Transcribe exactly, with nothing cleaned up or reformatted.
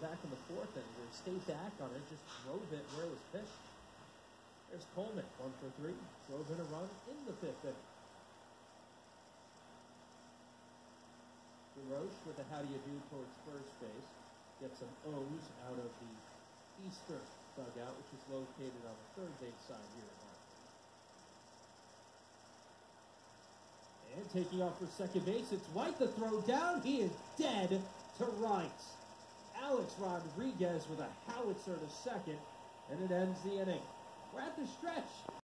back in the fourth inning. They stayed back on it, just drove it where it was pitched. There's Coleman, one for three. Drove in a run in the fifth inning. DeRoche with a how do you do towards first base. Gets some O's out of the eastern dugout, which is located on the third base side here at Hartford. And taking off for second base, it's White. The throw down. He is dead to right. Alex Rodriguez with a howitzer to second, and it ends the inning. We're at the stretch.